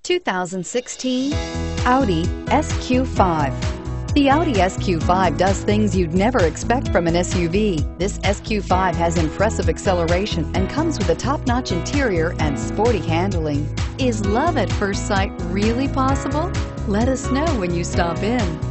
2016 Audi SQ5. The Audi SQ5 does things you'd never expect from an SUV. This SQ5 has impressive acceleration and comes with a top-notch interior and sporty handling. Is love at first sight really possible? Let us know when you stop in.